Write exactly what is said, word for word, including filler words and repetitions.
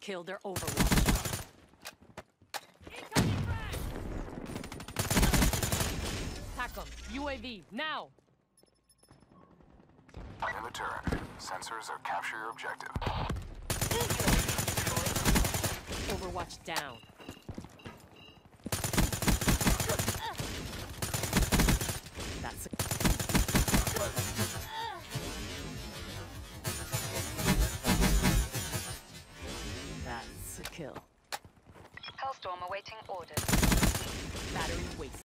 Kill their Overwatch. Attack them. U A V, now! In the turn. Sensors are capture your objective. Overwatch down. That's a... That's a kill. Hellstorm awaiting orders. Battery waste.